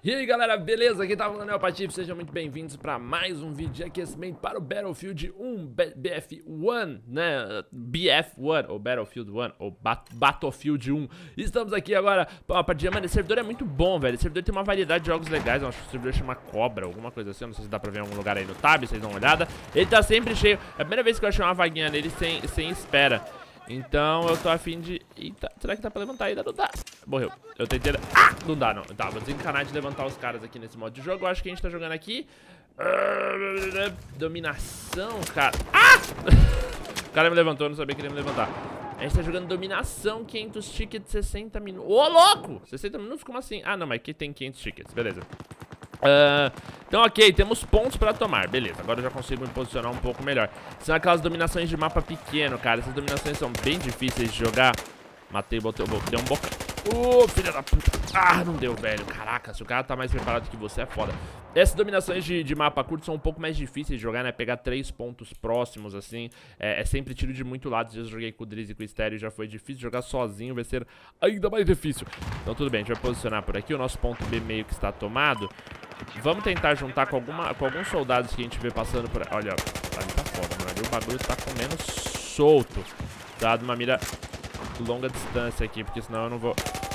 E aí galera, beleza? Aqui tá falando o Patife, sejam muito bem-vindos para mais um vídeo de aquecimento para o Battlefield 1 BF1, né? BF1, ou Battlefield 1, ou Battlefield 1. Estamos aqui agora para uma partida, mano, esse servidor é muito bom, velho. Esse servidor tem uma variedade de jogos legais, eu acho que o servidor chama Cobra, alguma coisa assim, eu não sei se dá pra ver em algum lugar aí no tab, vocês dão uma olhada. Ele tá sempre cheio, é a primeira vez que eu achei uma vaguinha nele sem espera. Então eu tô afim de... Eita, será que dá pra levantar ainda? Não dá. Morreu. Eu tentei... Ah! Não dá, não. Tá, vou desencanar de levantar os caras aqui nesse modo de jogo. Eu acho que a gente tá jogando aqui... Dominação, cara. Ah! O cara me levantou, eu não sabia que ele ia me levantar. A gente tá jogando dominação, 500 tickets, 60 minutos. Ô, louco! 60 minutos? Como assim? Ah, não, mas aqui tem 500 tickets, beleza. Então, ok, temos pontos pra tomar. Beleza, agora eu já consigo me posicionar um pouco melhor. São aquelas dominações de mapa pequeno, cara. Essas dominações são bem difíceis de jogar. Matei, botei, deu um boca. Filha da puta. Ah, não deu, velho. Caraca, se o cara tá mais preparado que você, é foda. Essas dominações de mapa curto são um pouco mais difíceis de jogar, né? Pegar 3 pontos próximos, assim. É sempre tiro de muito lado. Às vezes eu joguei com o Drizzy e com o Stereo, já foi difícil. Jogar sozinho vai ser ainda mais difícil. Então tudo bem, a gente vai posicionar por aqui. O nosso ponto B meio que está tomado. Vamos tentar juntar com alguns soldados que a gente vê passando por... Olha, ali tá foda, mano. Ali o bagulho tá comendo solto. Dado uma mira longa distância aqui, porque senão eu não vou...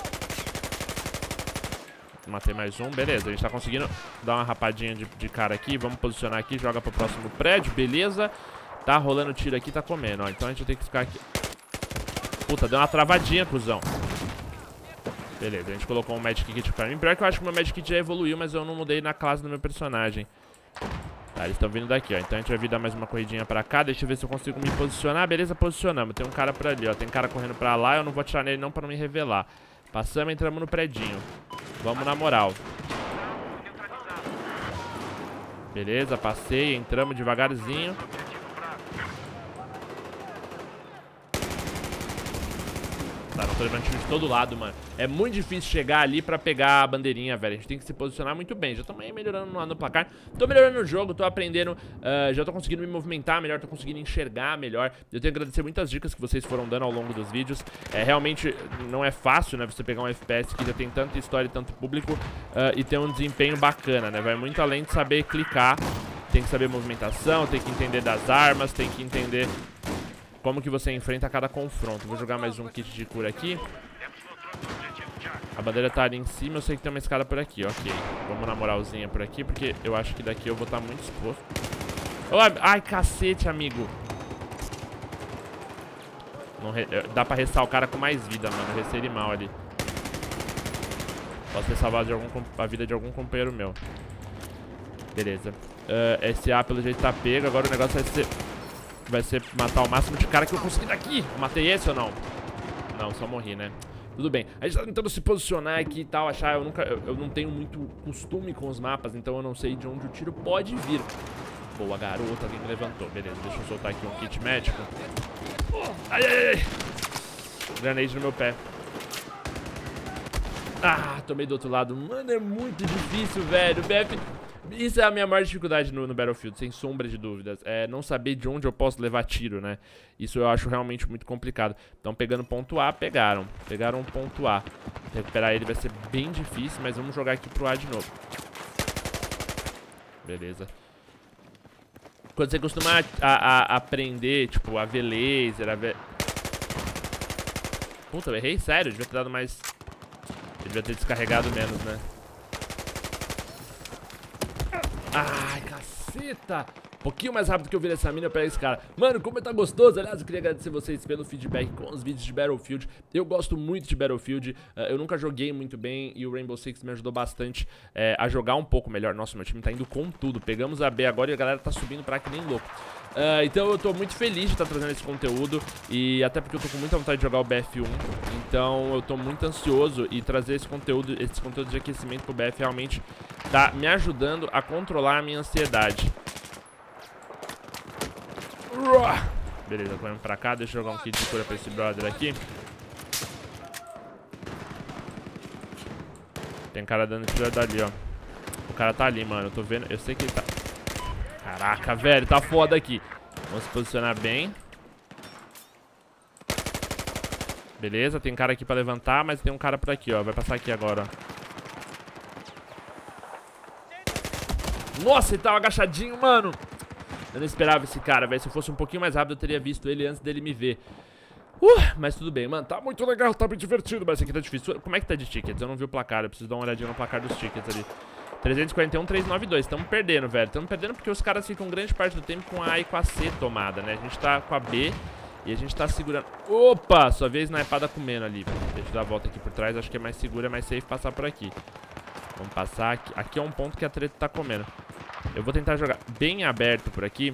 Matei mais um, beleza. A gente tá conseguindo dar uma rapadinha de cara aqui. Vamos posicionar aqui, joga pro próximo prédio, beleza. Tá rolando tiro aqui, tá comendo, ó. Então a gente vai ter que ficar aqui. Puta, deu uma travadinha, cuzão. Beleza, a gente colocou um Magic Kit pra mim. Pior que eu acho que o meu Magic Kit já evoluiu, mas eu não mudei na classe do meu personagem. Tá, eles estão vindo daqui, ó. Então a gente vai vir dar mais uma corridinha pra cá. Deixa eu ver se eu consigo me posicionar. Beleza, posicionamos. Tem um cara por ali, ó. Tem cara correndo pra lá. Eu não vou atirar nele não pra não me revelar. Passamos, entramos no predinho. Vamos na moral. Beleza, passei. Entramos devagarzinho. Tá, não tô levando tiro de todo lado, mano. É muito difícil chegar ali pra pegar a bandeirinha, velho. A gente tem que se posicionar muito bem. Já tô meio melhorando no placar. Tô melhorando no jogo, tô aprendendo. Já tô conseguindo me movimentar melhor, tô conseguindo enxergar melhor. Eu tenho que agradecer muitas dicas que vocês foram dando ao longo dos vídeos. Realmente não é fácil, né, você pegar um FPS que já tem tanta história e tanto público e ter um desempenho bacana, né? Vai muito além de saber clicar. Tem que saber movimentação, tem que entender das armas, tem que entender... como que você enfrenta cada confronto. Vou jogar mais um kit de cura aqui. A bandeira tá ali em cima. Eu sei que tem uma escada por aqui, ok. Vamos na moralzinha por aqui, porque eu acho que daqui eu vou estar muito exposto. Ai, cacete, amigo. Não dá pra restar o cara com mais vida, mano. Eu restei ele mal ali. Posso ter salvado a vida de algum companheiro meu. Beleza. SA pelo jeito tá pego. Agora o negócio vai ser matar o máximo de cara que eu conseguir daqui. Matei esse ou não? Não, só morri, né? Tudo bem. A gente tá tentando se posicionar aqui e tal, achar... Eu não tenho muito costume com os mapas, então eu não sei de onde o tiro pode vir. Boa, garoto. Alguém me levantou. Beleza, deixa eu soltar aqui um kit médico. Ai, ai, ai. Granade no meu pé. Ah, tomei do outro lado. Mano, é muito difícil, velho. BF... Isso é a minha maior dificuldade no Battlefield, sem sombra de dúvidas. É não saber de onde eu posso levar tiro, né? Isso eu acho realmente muito complicado. Então, pegando ponto A, pegaram. Pegaram um ponto A. Recuperar ele vai ser bem difícil, mas vamos jogar aqui pro A de novo. Beleza. Quando você costuma aprender, tipo, a ver laser, a ver... Puta, eu errei? Sério? Devia ter dado mais... Devia ter descarregado menos, né? Ai, caceta! Um pouquinho mais rápido que eu vi essa mina pra esse cara. Mano, como tá gostoso. Aliás, eu queria agradecer vocês pelo feedback com os vídeos de Battlefield. Eu gosto muito de Battlefield. Eu nunca joguei muito bem e o Rainbow Six me ajudou bastante a jogar um pouco melhor. Nossa, meu time tá indo com tudo. Pegamos a B agora e a galera tá subindo pra que nem louco. Então eu tô muito feliz de estar trazendo esse conteúdo. E até porque eu tô com muita vontade de jogar o BF1. Então eu tô muito ansioso. E trazer esse conteúdo de aquecimento pro BF realmente tá me ajudando a controlar a minha ansiedade. Beleza, correndo pra cá. Deixa eu jogar um kit de cura pra esse brother aqui. Tem cara dando tiro dali, ó. O cara tá ali, mano. Eu tô vendo. Eu sei que ele tá... Caraca, velho. Tá foda aqui. Vamos se posicionar bem. Beleza, tem cara aqui pra levantar, mas tem um cara por aqui, ó. Vai passar aqui agora, ó. Nossa, ele tava agachadinho, mano. Eu não esperava esse cara, velho. Se eu fosse um pouquinho mais rápido, eu teria visto ele antes dele me ver. Mas tudo bem, mano. Tá muito legal, tá muito divertido. Mas esse aqui tá difícil. Como é que tá de tickets? Eu não vi o placar. Eu preciso dar uma olhadinha no placar dos tickets ali. 341, 392. Tamo perdendo, velho. Tamo perdendo porque os caras ficam grande parte do tempo com a A e com a C tomada, né? A gente tá com a B e a gente tá segurando... Opa! Só vi a snipada comendo ali, velho. Deixa eu dar a volta aqui por trás. Acho que é mais seguro, é mais safe passar por aqui. Vamos passar aqui. Aqui é um ponto que a treta tá comendo. Eu vou tentar jogar bem aberto por aqui.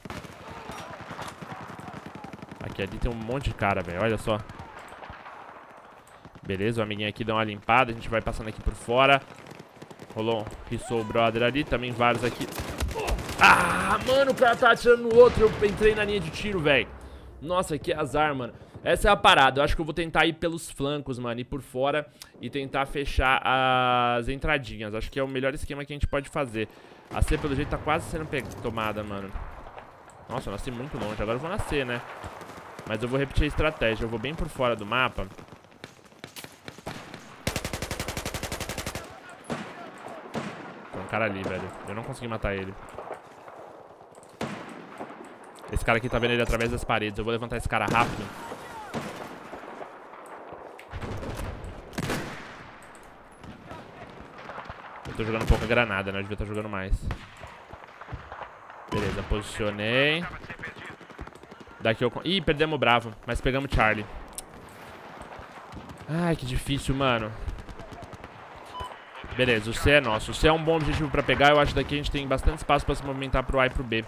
Aqui, ali tem um monte de cara, velho. Olha só. Beleza, o amiguinho aqui dá uma limpada. A gente vai passando aqui por fora. Rolou um Rissou o brother ali. Também vários aqui. Ah, mano, o cara tá atirando no outro. Eu entrei na linha de tiro, velho. Nossa, que azar, mano. Essa é a parada. Eu acho que eu vou tentar ir pelos flancos, mano. Ir por fora e tentar fechar as entradinhas. Acho que é o melhor esquema que a gente pode fazer. A C, pelo jeito, tá quase sendo tomada, mano. Nossa, eu nasci muito longe. Agora eu vou nascer, né? Mas eu vou repetir a estratégia. Eu vou bem por fora do mapa. Tem um cara ali, velho. Eu não consegui matar ele. Esse cara aqui tá vendo ele através das paredes. Eu vou levantar esse cara rápido. Eu tô jogando pouca granada, né? Eu devia estar jogando mais. Beleza, posicionei. Daqui eu... Ih, perdemos o Bravo. Mas pegamos o Charlie. Ai, que difícil, mano. Beleza, o C é nosso. O C é um bom objetivo pra pegar. Eu acho que daqui a gente tem bastante espaço pra se movimentar pro A e pro B.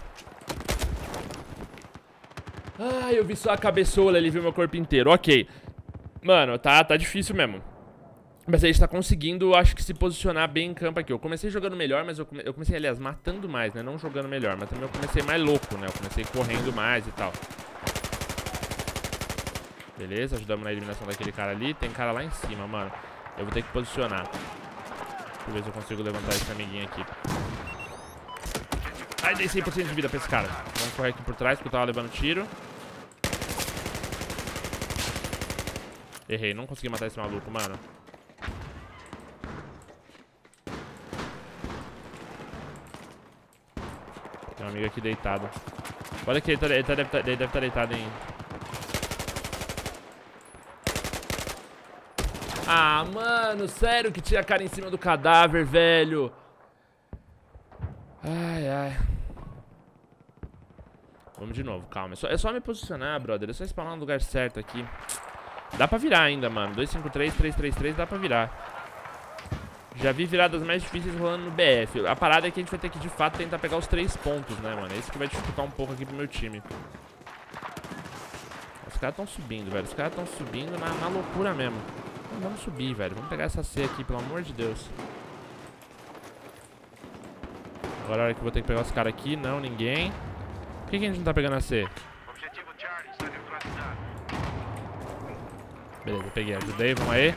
Ai, eu vi só a cabeçola, ele viu meu corpo inteiro. Ok. Mano, tá difícil mesmo. Mas a gente tá conseguindo, acho que, se posicionar bem em campo aqui. Eu comecei jogando melhor, mas eu comecei, aliás, matando mais, né? Não jogando melhor, mas também eu comecei mais louco, né? Eu comecei correndo mais e tal. Beleza, ajudamos na eliminação daquele cara ali. Tem cara lá em cima, mano. Eu vou ter que posicionar. Deixa eu ver se eu consigo levantar esse amiguinho aqui. Ai, dei 100% de vida pra esse cara. Vamos correr aqui por trás, porque eu tava levando tiro. Errei, não consegui matar esse maluco, mano. Tem um amigo aqui deitado. Olha que ele deve estar deitado em... Ah, mano, sério que tinha cara em cima do cadáver, velho. Ai, ai. Vamos de novo, calma. É só me posicionar, brother. É só spawnar no lugar certo aqui. Dá pra virar ainda, mano. 253, 333, dá pra virar. Já vi viradas mais difíceis rolando no BF. A parada é que a gente vai ter que, de fato, tentar pegar os 3 pontos, né, mano? É isso que vai dificultar um pouco aqui pro meu time. Os caras tão subindo, velho. Os caras tão subindo na loucura mesmo. Então, vamos subir, velho. Vamos pegar essa C aqui, pelo amor de Deus. Agora é a hora que eu vou ter que pegar os caras aqui. Não, ninguém. Por que a gente não tá pegando a C? Beleza, peguei. Ajudei. Vamos aí.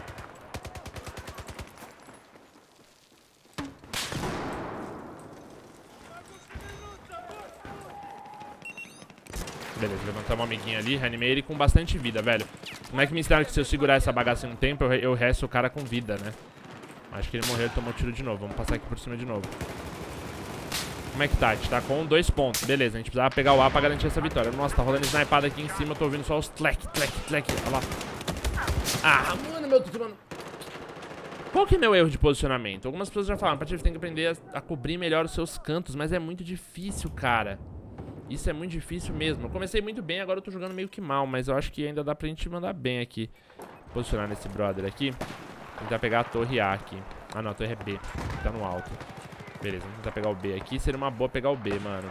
Beleza, levantamos um amiguinho ali. Reanimei ele com bastante vida, velho. Como é que me ensinaram que se eu segurar essa bagaça em um tempo, eu resto o cara com vida, né? Acho que ele morreu e tomou tiro de novo. Vamos passar aqui por cima de novo. Como é que tá? A gente tá com 2 pontos. Beleza, a gente precisava pegar o A pra garantir essa vitória. Nossa, tá rolando snipada aqui em cima. Eu tô ouvindo só os tlec. Olha lá. Ah, mano, meu... Tô tomando... Qual que é meu erro de posicionamento? Algumas pessoas já falaram, Patife tem que aprender a cobrir melhor os seus cantos. Mas é muito difícil, cara. Isso é muito difícil mesmo. Eu comecei muito bem, agora eu tô jogando meio que mal. Mas eu acho que ainda dá pra gente mandar bem aqui. Posicionar nesse brother aqui. Tentar pegar a torre A aqui. Ah, não, a torre é B. Tá no alto. Beleza, vamos tentar pegar o B aqui. Seria uma boa pegar o B, mano.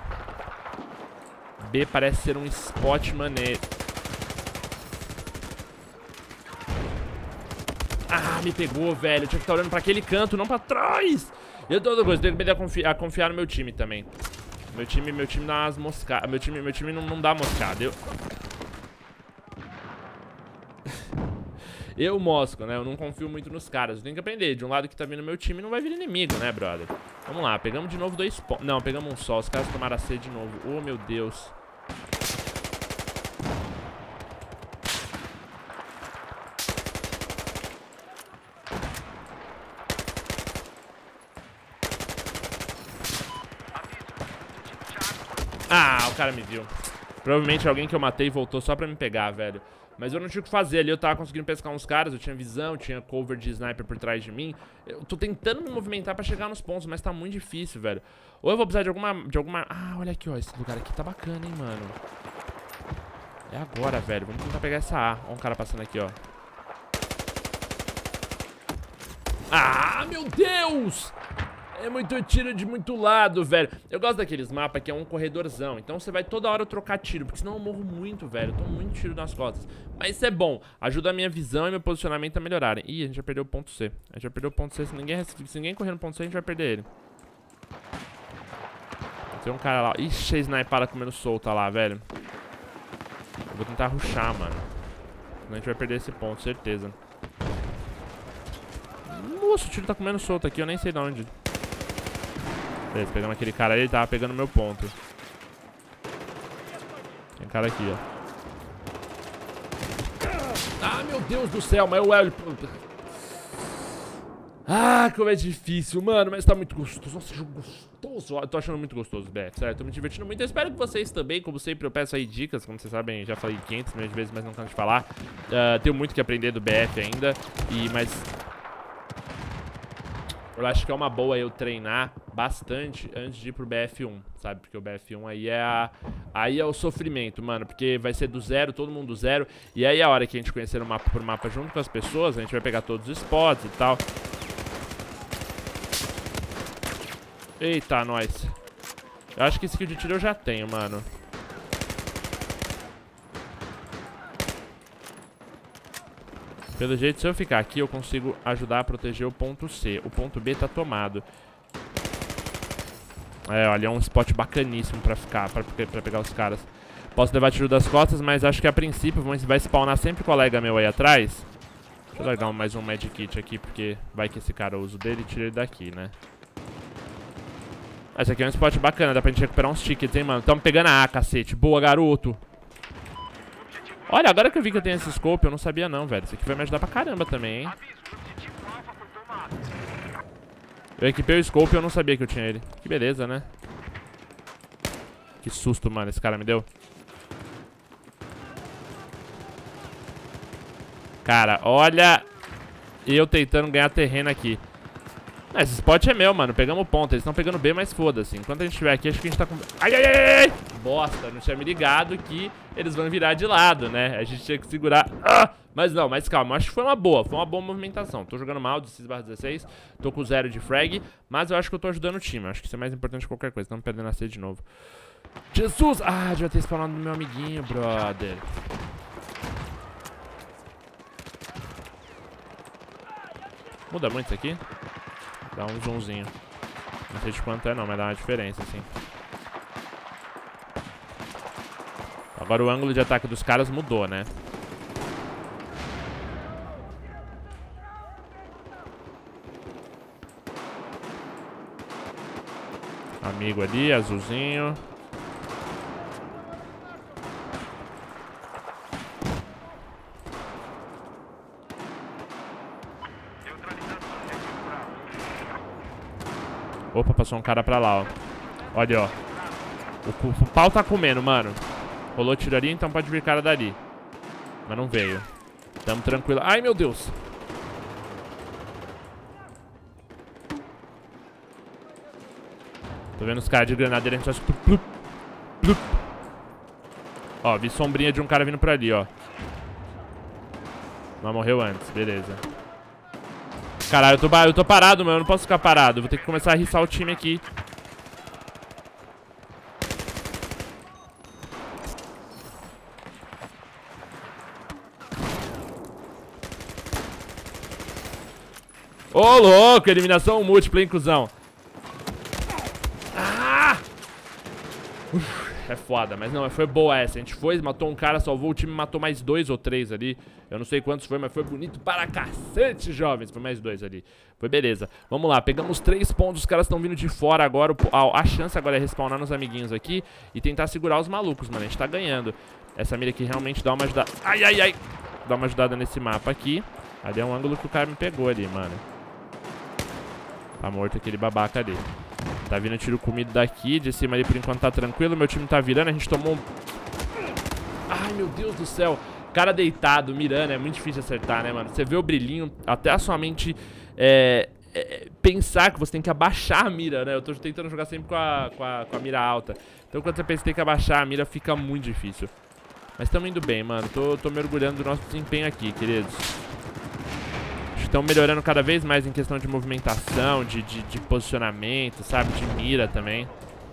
B parece ser um spot maneiro. Ah, me pegou, velho. Eu tinha que estar olhando pra aquele canto, não pra trás. Eu tô outra coisa, tenho que aprender a confiar no meu time também. Meu time dá umas moscadas. Meu time não dá moscada. Eu mosco, né? Eu não confio muito nos caras. Eu tenho que aprender. De um lado que tá vindo meu time, não vai vir inimigo, né, brother? Vamos lá, pegamos de novo 2 pontos. Não, pegamos um só. Os caras tomaram a C de novo. Oh, meu Deus. Ah, o cara me viu. Provavelmente alguém que eu matei voltou só pra me pegar, velho. Mas eu não tinha o que fazer ali, eu tava conseguindo pescar uns caras, eu tinha visão, tinha cover de sniper por trás de mim. Eu tô tentando me movimentar pra chegar nos pontos, mas tá muito difícil, velho. Ou eu vou precisar de alguma... Ah, olha aqui, ó, esse lugar aqui tá bacana, hein, mano. É agora, velho, vamos tentar pegar essa A. Ó um cara passando aqui, ó. Ah, meu Deus! É muito tiro de muito lado, velho. Eu gosto daqueles mapas que é um corredorzão. Então você vai toda hora trocar tiro, porque senão eu morro muito, velho. Eu tomo muito tiro nas costas. Mas isso é bom. Ajuda a minha visão e meu posicionamento a melhorarem. Ih, a gente já perdeu o ponto C. A gente já perdeu o ponto C. Se ninguém correr no ponto C, a gente vai perder ele. Tem um cara lá. Ixi, a snipada comendo solta lá, velho. Eu vou tentar rushar, mano. Senão a gente vai perder esse ponto, certeza. Nossa, o tiro tá comendo solto aqui. Eu nem sei de onde. Beleza, pegamos aquele cara aí, ele tava pegando meu ponto. Tem cara aqui, ó. Ah, meu Deus do céu, mas o L... Ah, como é difícil, mano, mas tá muito gostoso. Nossa, jogo gostoso. Eu tô achando muito gostoso, BF, sério, tô me divertindo muito. Eu espero que vocês também, como sempre, eu peço aí dicas. Como vocês sabem, já falei 500 milhões de vezes, mas não canso de falar. Tenho muito que aprender do BF ainda. Mas... eu acho que é uma boa eu treinar bastante antes de ir pro BF1, sabe? Porque o BF1 aí é o sofrimento, mano. Porque vai ser do zero, todo mundo do zero. E aí a hora que a gente conhecer o mapa por mapa junto com as pessoas, a gente vai pegar todos os spots e tal. Eita, nós. Eu acho que skill de tiro eu já tenho, mano. Pelo jeito, se eu ficar aqui, eu consigo ajudar a proteger o ponto C. O ponto B tá tomado. É, olha, é um spot bacaníssimo pra ficar, pra pegar os caras. Posso levar tiro das costas, mas acho que a princípio vai spawnar sempre colega meu aí atrás. Deixa eu largar mais um medkit aqui, porque vai que esse cara usa o dele e tira ele daqui, né? Esse aqui é um spot bacana, dá pra gente recuperar uns tickets, hein, mano. Tamo pegando a A, cacete. Boa, garoto. Olha, agora que eu vi que eu tenho esse scope, eu não sabia não, velho. Isso aqui vai me ajudar pra caramba também, hein. Eu equipei o scope e eu não sabia que eu tinha ele. Que beleza, né? Que susto, mano, esse cara me deu. Cara, olha eu tentando ganhar terreno aqui. Esse spot é meu, mano. Pegamos o ponto. Eles estão pegando B, mas foda-se. Enquanto a gente estiver aqui, acho que a gente tá com... Ai, ai, ai, ai! Bosta, não tinha me ligado que eles vão virar de lado, né? A gente tinha que segurar... Ah! Mas não, mas calma. Acho que foi uma boa movimentação. Tô jogando mal, 16/16. Tô com 0 de frag. Mas eu acho que eu tô ajudando o time. Acho que isso é mais importante que qualquer coisa. Estamos perdendo a C de novo. Jesus! Ah, devia ter spawnado no meu amiguinho, brother. Muda muito isso aqui? Dá um zoomzinho. Não sei de quanto é não, mas dá uma diferença, assim. Agora o ângulo de ataque dos caras mudou, né? Amigo ali, azulzinho. Opa, passou um cara pra lá, ó. Olha, ó. O pau tá comendo, mano. Rolou tiro ali, então pode vir cara dali. Mas não veio. Tamo tranquilo. Ai, meu Deus. Tô vendo os caras de granadeira, a gente só escuta... Plup, plup. Ó, vi sombrinha de um cara vindo por ali, ó. Mas morreu antes, beleza. Caralho, eu tô parado, mano. Eu não posso ficar parado. Vou ter que começar a riçar o time aqui. Ô, louco! Eliminação múltipla, hein, cuzão? Ah! É foda, mas não, foi boa essa. A gente foi, matou um cara, salvou o time, matou mais 2 ou 3 ali. Eu não sei quantos foi, mas foi bonito para cacete, jovens. Foi mais 2 ali. Foi beleza. Vamos lá, pegamos 3 pontos. Os caras estão vindo de fora agora. A chance agora é respawnar nos amiguinhos aqui e tentar segurar os malucos, mano. A gente tá ganhando. Essa mira aqui realmente dá uma ajudada. Ai, ai, ai. Dá uma ajudada nesse mapa aqui. Ali é um ângulo que o cara me pegou ali, mano. Tá morto aquele babaca ali. Tá vindo tiro comido daqui. De cima ali por enquanto tá tranquilo. Meu time tá virando. A gente tomou um... Ai, meu Deus do céu. Cara deitado, mirando. É muito difícil acertar, né, mano? Você vê o brilhinho, até a sua mente pensar que você tem que abaixar a mira, né? Eu tô tentando jogar sempre com a mira alta. Então quando você pensa que tem que abaixar a mira, fica muito difícil. Mas estamos indo bem, mano. Tô me orgulhando do nosso desempenho aqui, queridos. Estão melhorando cada vez mais em questão de movimentação, de posicionamento, sabe? De mira também.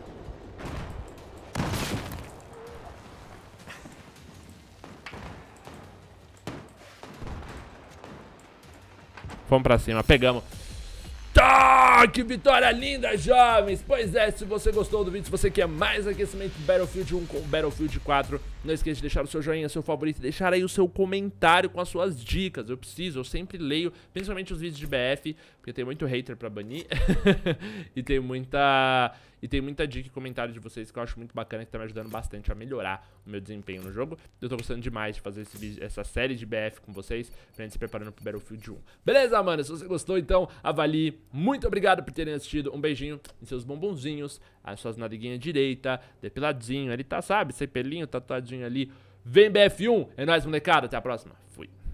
Vamos pra cima, pegamos. Tá, que vitória linda, jovens. Pois é, se você gostou do vídeo, se você quer mais aquecimento do Battlefield 1 com Battlefield 4, não esqueça de deixar o seu joinha, seu favorito, e deixar aí o seu comentário com as suas dicas. Eu sempre leio, principalmente os vídeos de BF, porque tem muito hater pra banir. E tem muita dica e comentário de vocês que eu acho muito bacana, que tá me ajudando bastante a melhorar o meu desempenho no jogo. Eu tô gostando demais de fazer essa série de BF com vocês, pra gente se preparando pro Battlefield 1. Beleza, mano? Se você gostou, então avalie. Muito obrigado por terem assistido. Um beijinho em seus bombonzinhos, as suas nadeguinhas direita, depiladinho. Ele tá, sabe? Sem pelinho, tatuadinho ali. Vem BF1. É nóis, molecada. Até a próxima. Fui.